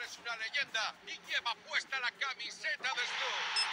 es una leyenda y lleva puesta la camiseta de Stu.